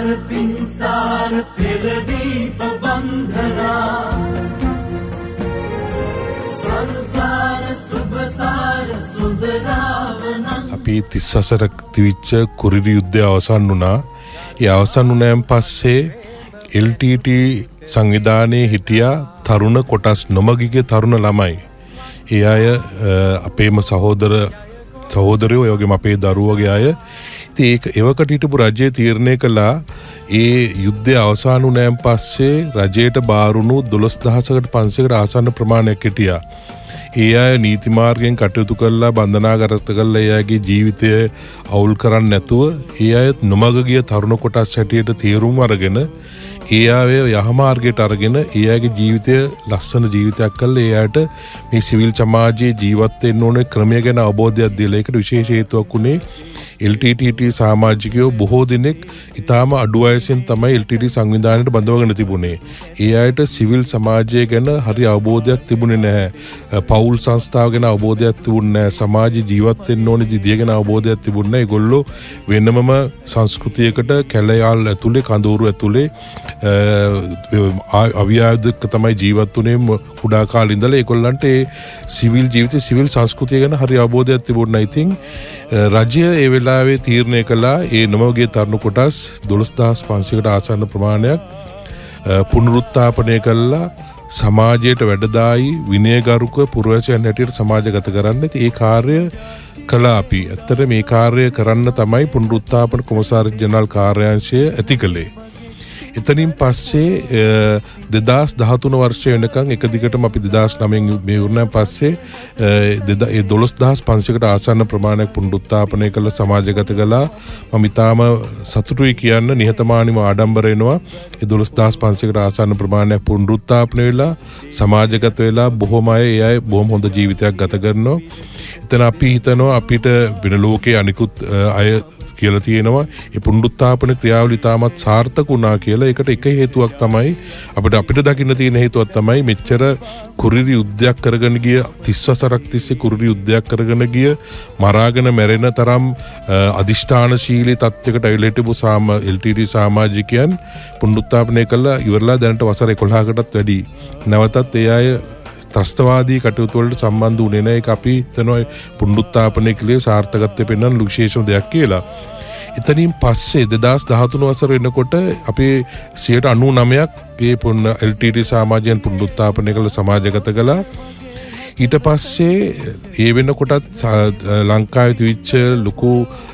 පින්සාර පෙරදීප බන්ධනා සංසාර සුභසාර සුන්දරාවනං. අපි 30 වසරක් තිවිච්ච කුරිරි යුද්ධය අවසන් වුණා. ඒ අවසන් වුණාන් පස්සේ LTT සංවිධානයේ හිටියා තරුණ කොටස් නොමගිගේ තරුණ ළමයි. ඒ අය අපේම සහෝදරයෝ ඒ වගේම අපේ දරුවෝගේ අය. ඉතින් ඒක එවකට හිටපු රජය තීරණය කළා ඒ යුද්ධය අවසන් වුණාන් පස්සේ රජයට බාරුණු 12500කට ආසන්න ප්‍රමාණයක් හිටියා. ඒ අය නීති මාර්ගයෙන් කටයුතු කළා බන්ධනාගත කළා ඒ අයගේ ජීවිතය අවුල් කරන්නේ නැතුව ඒ අය නොමග ගිය තරුණ කොටස් හැටියට තීරුම් අරගෙන ඒ අය යහමාර්ගයට අරගෙන ඒ අයගේ ජීවිතය ලස්සන ජීවිතයක් කළා. ඒ අයට මේ සිවිල් සමාජයේ ජීවත් වෙන්න ඕනේ ක්‍රමය ගැන අවබෝධයක් දීලා ඒකට විශේෂ හේතුවක් උනේ LTT සමාජිකයෝ බොහෝ දෙනෙක් ඊටාම අඩු වයසෙන් තමයි LTT සංවිධානයට බඳවගෙන තිබුණේ. ඒ අයට සිවිල් සමාජය ගැන හරි අවබෝධයක් තිබුණේ නැහැ. පෞල් සංස්ථාව ගැන අවබෝධයක් තිබුණේ නැහැ. සමාජ ජීවත් වෙන්න ඕනේ විදිය ගැන අවබෝධයක් තිබුණේ නැහැ. ඒගොල්ලෝ වෙනමම සංස්කෘතියකට කැලයාල් ඇතුලේ කඳවුරු ඇතුලේ අවියාදක තමයි ජීවත් වුණේ කුඩා කාලේ ඉඳලා. ඒගොල්ලන්ට ඒ සිවිල් ජීවිතේ සිවිල් සංස්කෘතිය ගැන හරි අවබෝධයක් තිබුණා. ඉතින් රජය ඒ වෙලාවේ තීරණය කළා ඒ නොමගිය තරුණ කොටස් 12500කට ආසන්න ප්‍රමාණයක් පුනරුත්ථාපනය කළා සමාජයට වැඩදායි විනයගරුක පුරවැසියන් හැටියට සමාජගත කරන්න. ඉතින් ඒ කාර්යය කළා අපි. ඇත්තට මේ කාර්යය කරන්න තමයි පුනරුත්ථාපන කොමසාරිස් ජනරල් කාර්යාංශය ඇති කළේ. එතනින් පස්සේ 2013 වර්ෂය වෙනකන් එක දිගටම අපි 2009 මේ වුණාන් පස්සේ 12500කට ආසන්න ප්‍රමාණයක් පුනරුත්ථාපනය කළ සමාජගත කළා. මම ඊටාම සතුටුයි කියන්න නිහතමානීව ආඩම්බර වෙනවා. ඒ 12500කට ආසන්න ප්‍රමාණයක් පුනරුත්ථාපනය වෙලා සමාජගත වෙලා බොහොම අය බොහොම හොඳ ජීවිතයක් ගත කරනවා. එතන අපි හිතනවා අපිට වෙන ලෝකයේ අනිකුත් අය කියලා තියෙනවා ඒ පුනරුත්ථාපන ක්‍රියාවලිය තාමත් සාර්ථක වුණා කියලා. ඒකට එක හේතුවක් තමයි අපිට දකින්න තියෙන හේතුවක් තමයි මෙච්චර කුරිරි යුද්ධයක් කරගෙන ගිය 30 වසරක් තිස්සේ කුරිරි යුද්ධයක් කරගෙන ගිය මරාගෙන මැරෙන තරම් අදිෂ්ඨානශීලී තත්යකට ඇවිල්ලා හිටපු LTT සමාජිකයන් පුනරුත්ථාපනය කළා ඉවරලා දැනට වසර 11කටත් වැඩි. නැවතත් ඒ අය ත්‍රස්තවාදී කටයුතු වලට සම්බන්ධ වුණේ නැහැ. ඒක අපි හිතනවා පුනරුත්ථාපනය කළේ සාර්ථකත්වය පෙන්වන විශේෂම දෙයක් කියලා. එතනින් පස්සේ 2013 වසර වෙනකොට අපේ 99%ක් ඒ LTT සමාජයෙන් පුනරුත්ථාපනය කළ සමාජගත කළා. ඊට පස්සේ ඒ වෙනකොටත් ලංකාවේ තිබිච්ච ලොකු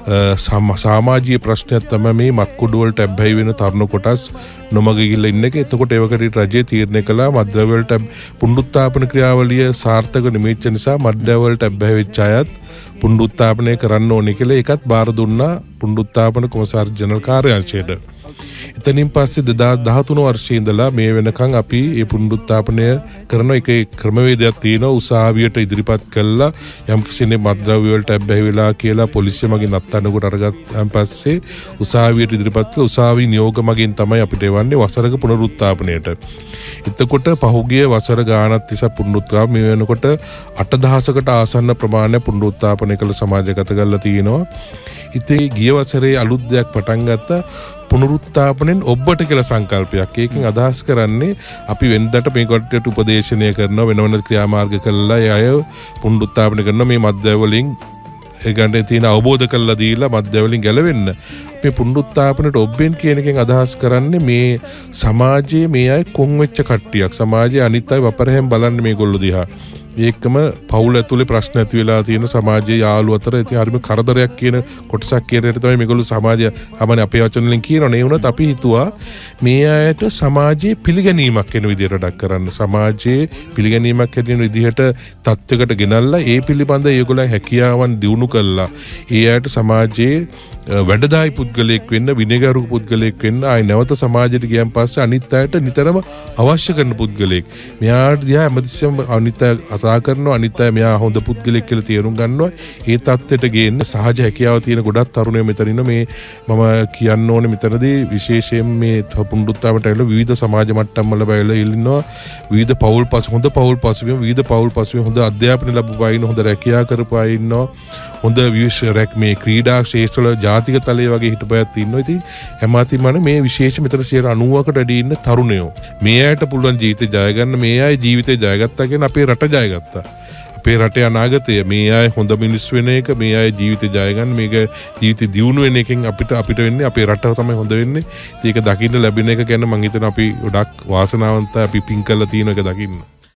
සමාජීය ප්‍රශ්නයක් තමයි මේ මත්කුඩු වලට ඇබ්බැහි වෙන තරුණ කොටස් නොමග ගිහිල්ලා ඉන්න එක. එතකොට ඒවකට රජය තීරණය කළා මත්ද්‍රව්‍ය වලට පුනරුත්ථාපන ක්‍රියාවලිය සාර්ථක නිමෙච්ච නිසා මත්ද්‍රව්‍ය වලට ඇබ්බැහි වෙච්ච අයත් පුනරුත්ථාපනය කරන්න ඕනේ කියලා ඒකත් බාර දුන්නා පුනරුත්ථාපන කොමසාරිස් ජනරල් කාර්යාංශයට. එතනින් පස්සේ 2013 වර්ෂයේ ඉඳලා මේ වෙනකන් අපි මේ පුනරුත්ථාපනය කරන එක ක්‍රමවේදයක් තියෙනවා. උසාවියට ඉදිරිපත් කළා යම් කිසිනේ මත්ද්‍රව්‍ය වලට ඇබ්බැහි වෙලා කියලා පොලිසිය මගින් අත්අඩංගුවට අරගත්තාන් පස්සේ උසාවියට ඉදිරිපත් කළ උසාවි නියෝග මගින් තමයි අපිට එවන්නේ වසරක පුනරුත්ථාපනයට. එතකොට පහුගිය වසර ගානක් තිස්සේ පුනරුත්ථාපන මේ වෙනකොට 8000කට ආසන්න ප්‍රමාණය පුනරුත්ථාපනය කළ සමාජගත කරලා තියෙනවා. ඉතින් ගිය වසරේ අලුත් දෙයක් පටන් ගත්තා පුනරුත්ථාපනෙන් ඔබට කියලා සංකල්පයක්. ඒකෙන් අදහස් කරන්නේ අපි වෙනදට මේ කොටට උපදේශනය කරනවා වෙන වෙන ක්‍රියාමාර්ග කළා ඒ අය පුනරුත්ථාපනය කරන මේ මත්ද්‍රව්‍ය වලින් ඒ ගන්න තියෙන අවබෝධ කරලා දීලා මත්ද්‍රව්‍ය වලින් ගැලවෙන්න මේ පුනරුත්ථාපනට ඔබෙන් කියන එකෙන් අදහස් කරන්නේ මේ සමාජයේ මේ අය කොන් වෙච්ච කට්ටියක්. සමාජයේ අනිත් අය වපරහෙන් බලන්නේ මේගොල්ලෝ දිහා. ඒකම පවුල ඇතුලේ ප්‍රශ්න ඇති වෙලා තියෙන සමාජයේ යාළුවෝ අතර ඉතින් හරිම කරදරයක් කියන කොටසක් කියන එක තමයි මේගොල්ලෝ සමාජය අපේ වචන වලින් කියනනේ. ඒ වුණත් අපි හිතුවා මේ අයට සමාජයේ පිළිගැනීමක් වෙන විදිහට වැඩක් කරන්න. සමාජයේ පිළිගැනීමක් හැදෙන විදිහට තත්ත්වයකට ගෙනල්ලා ඒ පිළිබඳ ඒගොල්ලන් හැකියාවන් දියුණු කළා. ඒ අයට සමාජයේ වැඩදායි පුද්ගලයෙක් වෙන්න විනයගරුක පුද්ගලයෙක් වෙන්න ආයි නැවත සමාජයට ගියන් පස්සේ අනිත් අයට නිතරම අවශ්‍ය කරන පුද්ගලයෙක්. මෙයාට දිහා හැමතිස්සෙම අනිත් අය කතා කරනවා අනිත් අය මෙයා හොඳ පුද්ගලයෙක් කියලා තේරුම් ගන්නවා. ඒ තත්ත්වයට ගේන්න සහජ හැකියාව තියෙන ගොඩක් තරුණයෝ මෙතන ඉන්න මේ මම කියන්න ඕනේ මෙතනදී විශේෂයෙන් මේ පුනරුත්ථාපනයට ඇවිල්ලා විවිධ සමාජ මට්ටම් වල බැලලා ඉන්නවා. විවිධ හොඳ පෞල් පසුබිම විවිධ පෞල් පසුබිම හොඳ අධ්‍යාපනය ලැබුවා ඉන්න හොඳ රැකියාව කරපුවා ඉන්නවා. හොඳ විශ්වරැක් මේ ක්‍රීඩා ක්ෂේත්‍රවල ජාතික තලයේ වගේ හිටපැත් ඉන්නවා. ඉතින් හැමතිමම මේ විශේෂ මෙතන 90%කට වැඩි ඉන්න තරුණයෝ. මේ අයට පුළුවන් ජීවිතේ ජය ගන්න, මේ අය ජීවිතේ ජයගත්තා කියන අපේ රට ජයගත්තා. අපේ රටේ අනාගතය මේ අය හොඳ මිනිස් වෙන එක, මේ අය ජීවිතේ ජය ගන්න, මේක ජීවිතේ දියුණු වෙන එකෙන් අපිට වෙන්නේ අපේ රට තමයි හොඳ වෙන්නේ. ඒක දකින්න ලැබෙන එක ගැන මම හිතනවා අපි ගොඩක් වාසනාවන්තයි, අපි පින් කරලා තියෙන එක දකින්න.